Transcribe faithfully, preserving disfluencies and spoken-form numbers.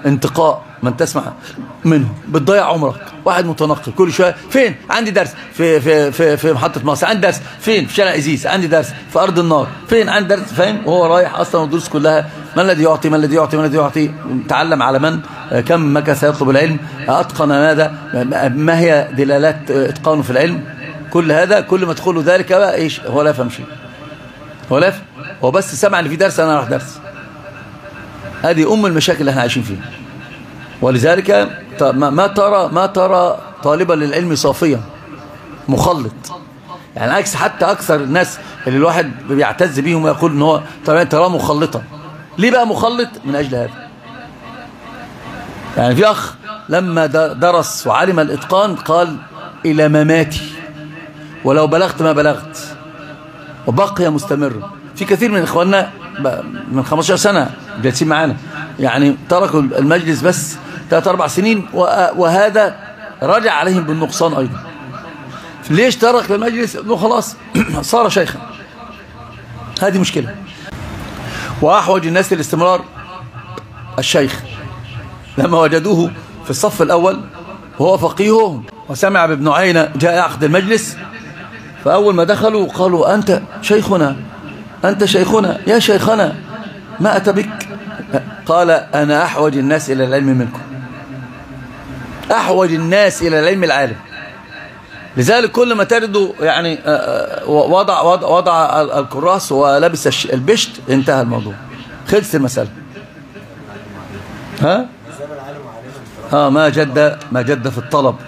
انتقاء من تسمع منه، بتضيع عمرك. واحد متنقل كل شويه، فين عندي درس في في في في محطه مصر، عندي درس فين في شارع ازيز، عندي درس في ارض النار، فين عندي درس، فاهم؟ وهو رايح اصلا الدروس كلها ما الذي يعطي ما الذي يعطي ما الذي يعطي. تعلم على من، كم مكث يطلب العلم، اتقن ماذا، ما هي دلالات اتقانه في العلم. كل هذا كل ما تدخله ذلك بقى ايش، هو لا يفهم شيء، هو لا هو بس سمع ان في درس انا راح درس. هذه ام المشاكل اللي احنا عايشين فيها. ولذلك ما ترى ما ترى طالبا للعلم صافيا مخلط، يعني عكس حتى اكثر الناس اللي الواحد بيعتز بيهم ويقول ان هو طبعا تراه مخلطا. ليه بقى مخلط؟ من اجل هذا. يعني في اخ لما درس وعلم الاتقان قال الى مماتي ولو بلغت ما بلغت، وبقي مستمر. في كثير من اخواننا من خمستاشر سنة جالسين معانا يعني تركوا المجلس بس ثلاث اربع سنين، وهذا رجع عليهم بالنقصان ايضا. ليش ترك المجلس؟ انه خلاص صار شيخا. هذه مشكلة. واحوج الناس للاستمرار الشيخ. لما وجدوه في الصف الاول وهو فقيههم وسمع بابن عيينة جاء يعقد المجلس، فاول ما دخلوا قالوا انت شيخنا، انت شيخنا يا شيخنا، ما اتى بك؟ قال انا احوج الناس الى العلم منكم، احوج الناس الى العلم العالم. لذلك كل ما تجده يعني وضع وضع, وضع الكراس ولبس البشت انتهى الموضوع، خلص المسألة. ها اه ما جد ما جد في الطلب